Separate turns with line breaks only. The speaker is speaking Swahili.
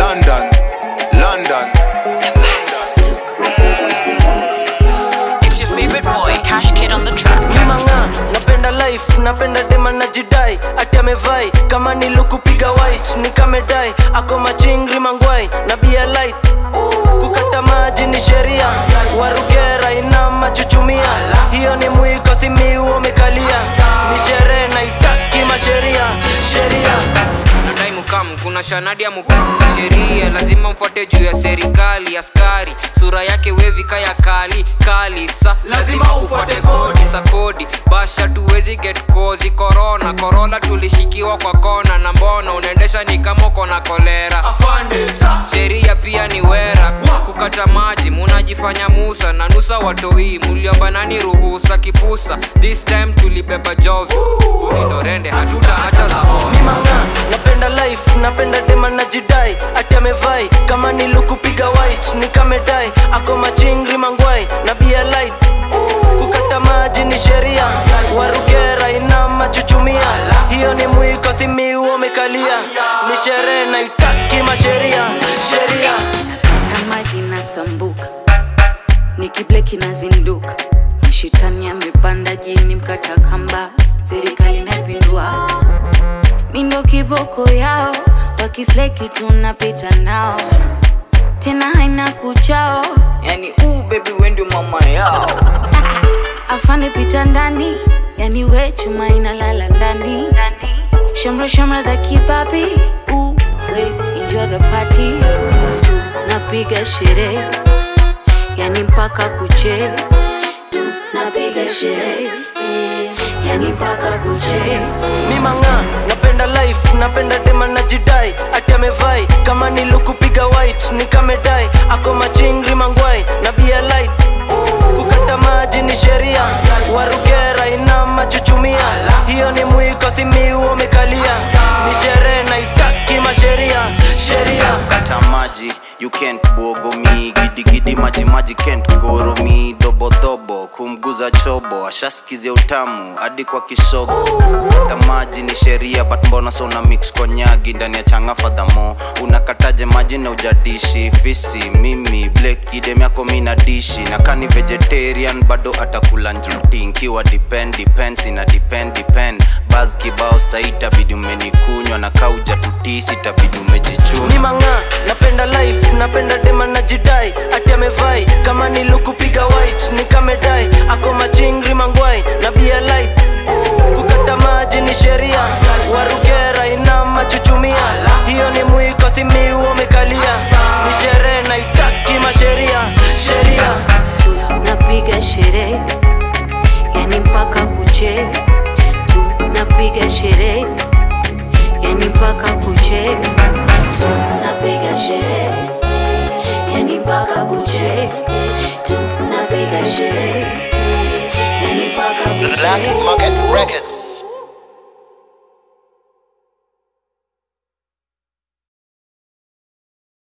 London.
It's your favorite boy, Cash Kid on the track.
Manga, napenda life, napenda dema na jidai. Ati amevai, kama nilukupiga white nikamedai. Ako machingri mangwai, na bia light. Kukata maji ni sheria, warugera ina machuchumia. Hiyo ni mwiko simi umekalia. Ni sherehe na itaki masheria, sheria.
Nadai mukam, kuna shanadi ya mukam. Sheria, lazima mfuate juu ya serikali. Askari, sura yake wevi kaya kali. Lazima ufuate kodi. Sakodi, basha tuwezi get kozi. Corona tulishikiwa kwa kona. Na mbona, unaendesha ni kama uko na kolera. Sheria pia ni wera. Kukata maji, munajifanya Musa. Na nusa watoi, muliomba nani ruhusa kipusa. This time tulibeba jovi. Urindorende, hatuta hata za hovi.
Napenda life, napenda dema na jidai. Ati amevai, kama nilukupiga white nikamedai. Ako machingri mangwai, na bia light. Kukata maji ni sheria, warugera ina machuchumia. Hiyo ni mwiko simi umekalia. Ni sherehe na itaki masheria, sheria.
Tamaji na sambuka, nikibleki na zinduka. Mshitani amepanda jini mkata kamba, serikali naipindua. Mindo kiboko yao, wakisleki tunapita nao. Tena haina kuchao, yani baby wendi mama yao. Afande pita ndani, yani we chuma inalala ndani. Shamra za kipapi, we enjoy the party. Napiga sherehe, yani mpaka kuche. Napiga sherehe, yani mpaka kuche.
Manga, napenda life, napenda dema na jidai. Ati amevai, kama nilukupiga white nikamedai. Ako machingri mangwai, na bia light. Kukata maji ni sheria, warugera ina machuchumia. Hiyo ni mwiko simi umekalia. Ni sherehe na itaki masheria, sheria.
Kata maji, you can't bogo me. Gidi maji can't goro me. Dobo kumguza chobo, ashaskizia utamu hadi kwa kisogo. Kata maji ni sheria, but mbona so una mix konyagi ndani ya changa fadhamo. Unakataje maji na ujadishi. Fisi mimi black dem yako mina dishi. Na kani vegetarian bado atakula njuti. Nkiwa depends ina depend. Buzz kibao saita bidi umenikunywa. Na kauja tutisi tabidi umejichuni.
Manga, napenda life, napenda dema na jidai. Ati amevai, kama nilukupiga white nikamedai. Ako machingri mangwai, na bia light. Kukata maji ni sheria, warugera ina machuchumia. Hiyo ni mwiko simi umekalia. Ni sherehe na itaki masheria, sheria.
Napiga sherehe, yani mpaka kuche. Napiga sherehe, yani mpaka kuche. Napiga sherehe, yani mpaka kuche. Napiga sherehe, yani mpaka kuche.
Black Market Records.